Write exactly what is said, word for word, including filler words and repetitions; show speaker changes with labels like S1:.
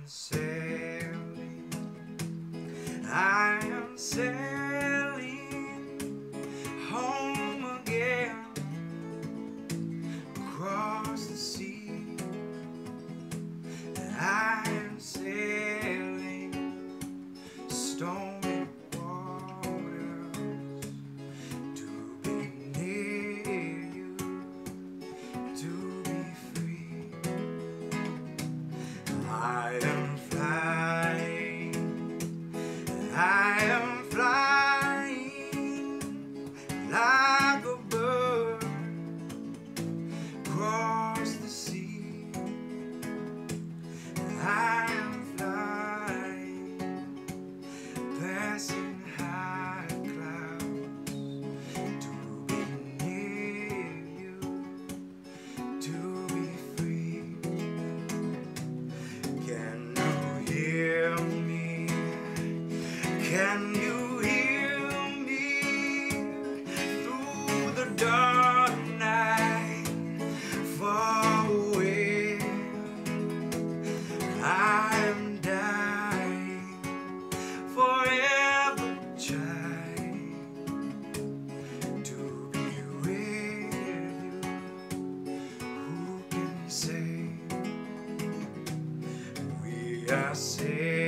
S1: sailing, I am sailing home again across the sea. I am sailing stormy waters to be near you, to be free. I am flying, I am flying like a bird across the sea. I am flying, passing high clouds to be near you, to be free. Can you hear me? Can you hear me through the dark night, far away? I'm dying, forever trying to be with you. Who can say we are saved?